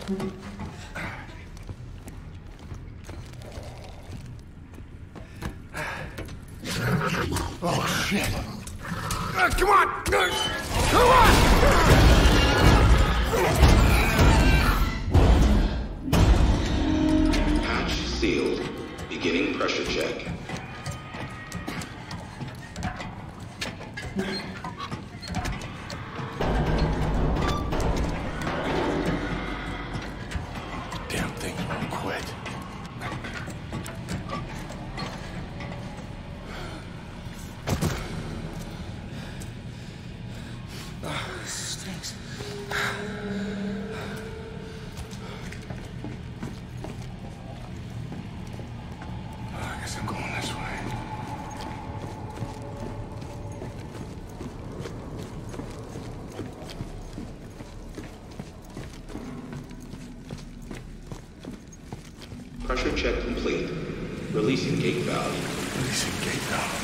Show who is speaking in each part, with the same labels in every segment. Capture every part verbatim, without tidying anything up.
Speaker 1: Oh, shit. Uh, come on! Uh, come on!
Speaker 2: Hatch sealed. Beginning pressure check.
Speaker 1: Damn thing won't quit. Stinks. I guess I'm going this way.
Speaker 2: Pressure check complete. Releasing gate valve.
Speaker 1: Releasing gate valve.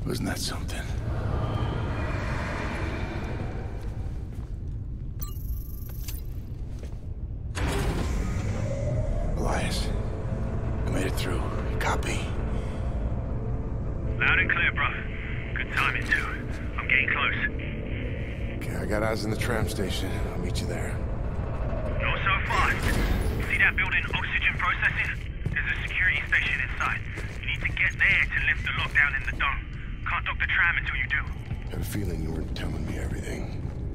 Speaker 1: Wasn't that something? Elias, I made it through. Copy.
Speaker 3: Loud and clear, bro. Good timing, too. I'm getting close.
Speaker 1: Okay, I got eyes in the tram station. I'll meet you there.
Speaker 3: Not so fast. See that building, oxygen processing? There's a security station inside. You need to get there to lift the lockdown in the dome. Can't dock the tram until you do.
Speaker 1: Had a feeling you weren't telling me everything.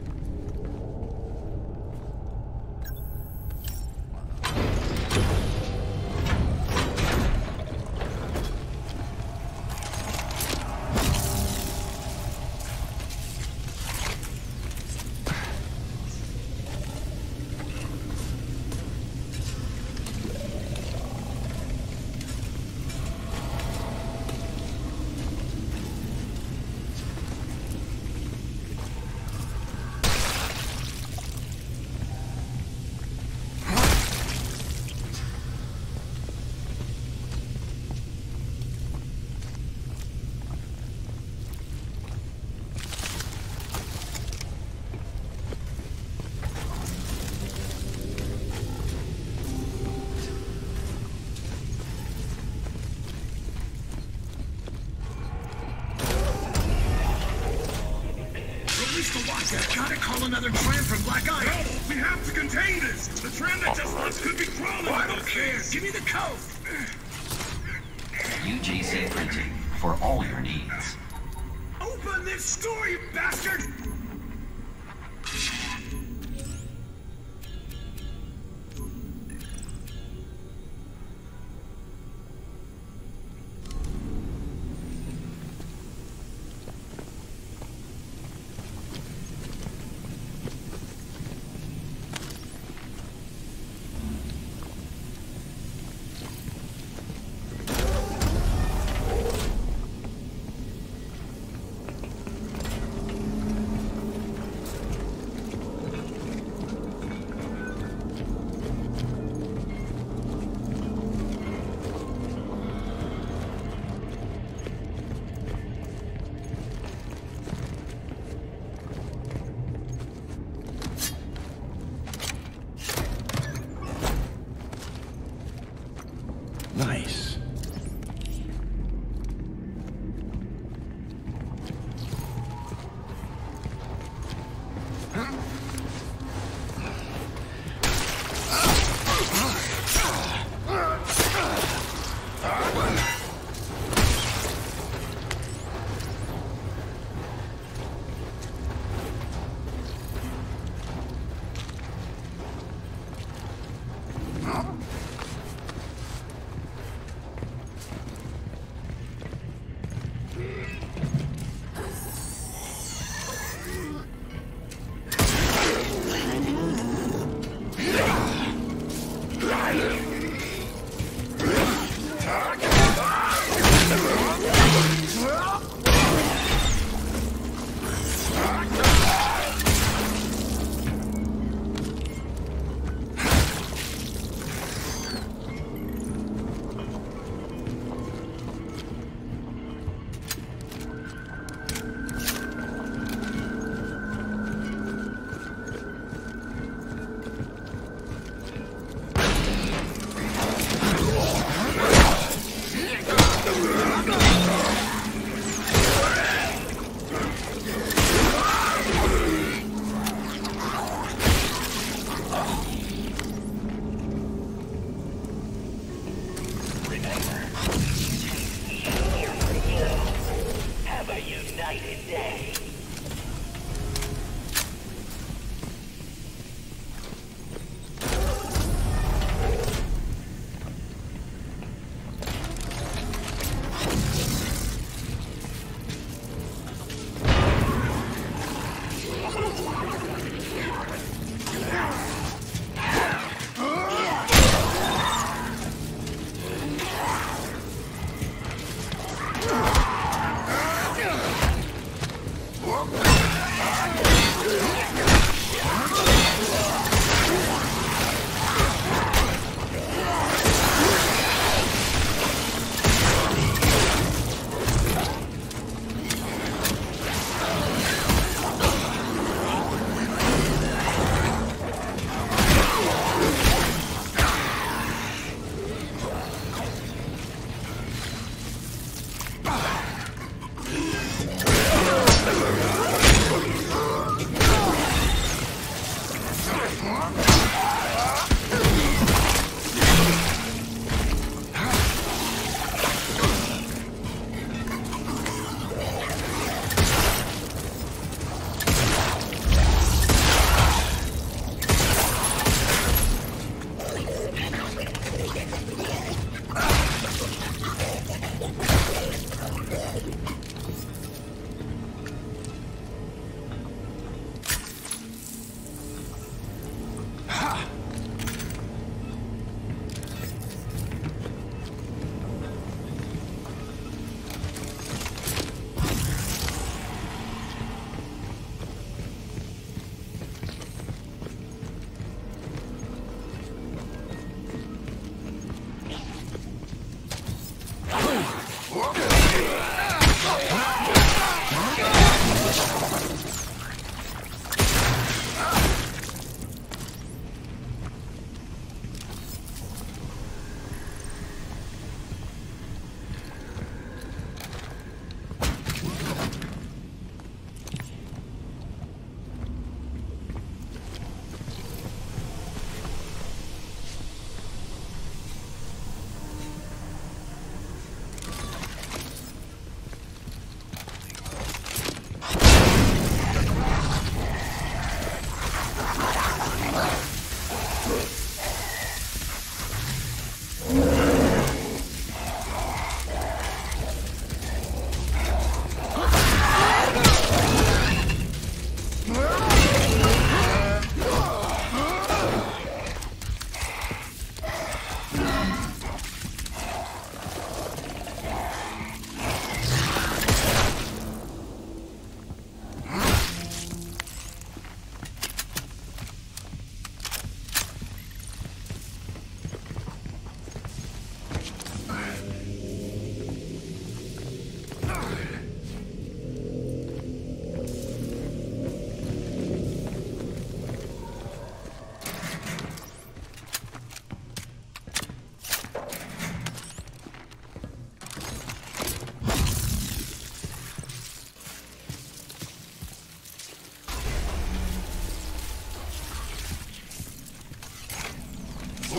Speaker 4: Gotta call another tram from Black Iron. No, we have to contain this. The tram that just left could be crawling. I don't care. Give me the code.
Speaker 5: U J C printing for all your needs.
Speaker 4: Open this door, you bastard!
Speaker 1: Nice.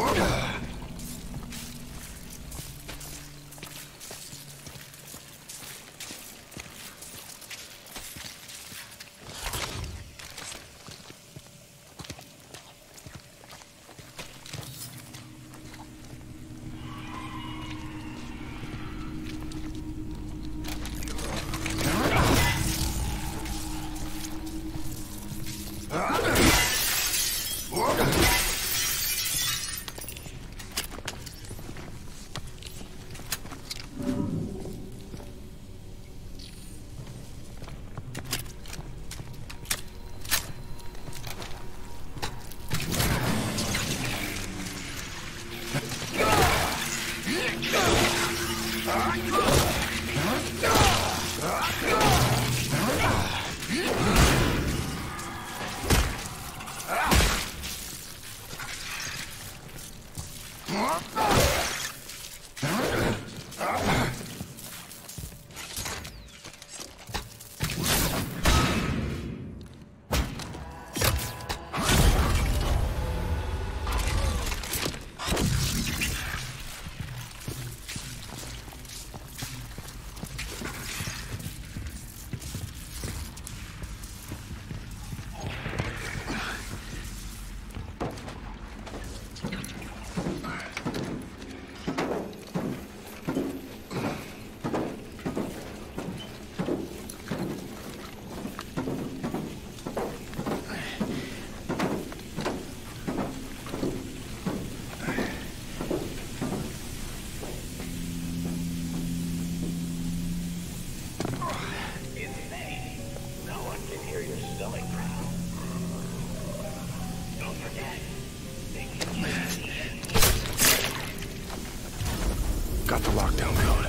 Speaker 1: Got the lockdown code.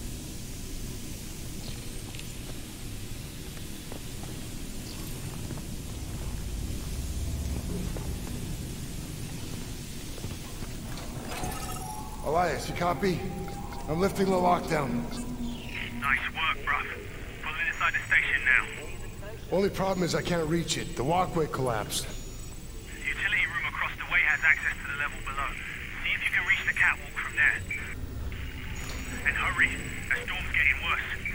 Speaker 1: Elias, you copy? I'm lifting the lockdown.
Speaker 3: Nice work, bruv. Pulling inside the station now.
Speaker 1: Only problem is I can't reach it. The walkway collapsed.
Speaker 3: The utility room across the way has access to the level below. See if you can reach the catwalk from there. And hurry, the storm's getting worse.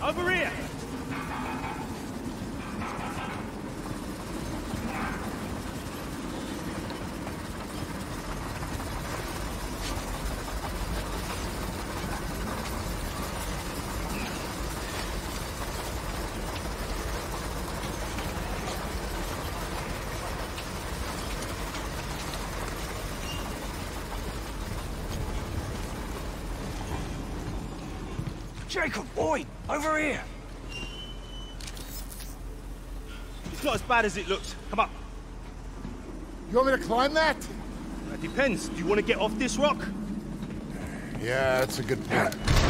Speaker 3: Over here!
Speaker 1: Jacob, boy, over here.
Speaker 3: It's not as bad as it looks. Come up.
Speaker 6: You want me to climb that?
Speaker 3: That depends. Do you want to get off this rock?
Speaker 6: Yeah, that's a good point.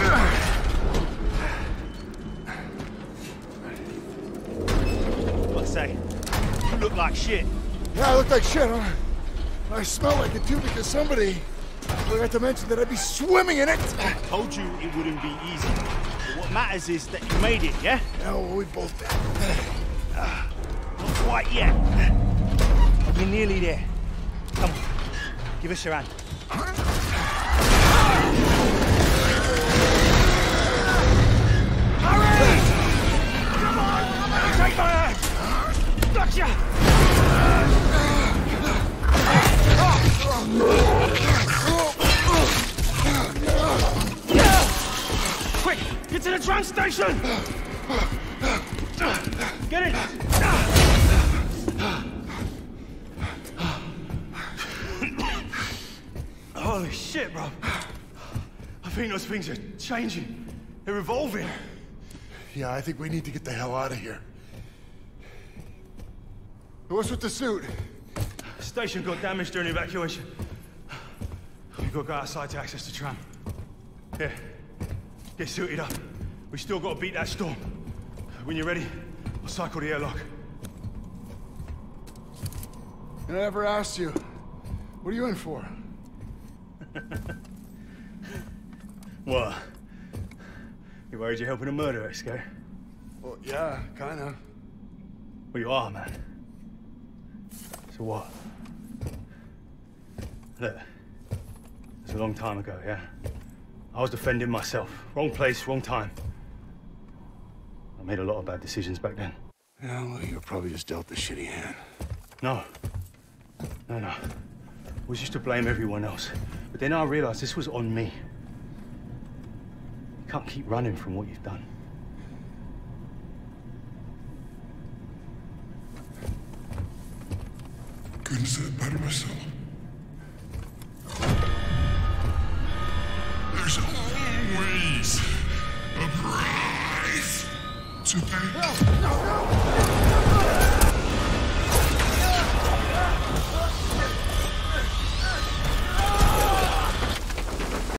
Speaker 3: What I say? You look like shit.
Speaker 6: Yeah, I look like shit, huh? I smell like it too because somebody forgot to mention that I'd be swimming in it.
Speaker 3: I told you it wouldn't be easy. But what matters is that you made it, yeah?
Speaker 6: Yeah, well, we both did.
Speaker 3: Uh, not quite yet. But you're nearly there. Come on. Give us your hand.
Speaker 1: Hurry! Come on! Take my hand! Gotcha! Quick! Get to the tram station! Get it! Holy shit, bro. I think those things are changing. They're evolving.
Speaker 6: Yeah, I think we need to get the hell out of here. What's with the suit?
Speaker 3: The station got damaged during evacuation. We've got to go outside to access the tram. Here, get suited up. We still got to beat that storm. When you're ready, I'll cycle the airlock.
Speaker 6: I never asked you. What are you in for?
Speaker 3: What? You worried you're helping a murderer, Scary?
Speaker 6: Well, yeah, kinda.
Speaker 3: Well, you are, man. So what? Look, it was a long time ago, yeah? I was defending myself. Wrong place, wrong time. I made a lot of bad decisions back then.
Speaker 6: Yeah, well, you were probably just dealt a shitty hand.
Speaker 3: No. No, no. I was used to blame everyone else. But then I realized this was on me. You can't keep running from what you've done.
Speaker 4: Couldn't have said it better myself. There's always a prize to pay.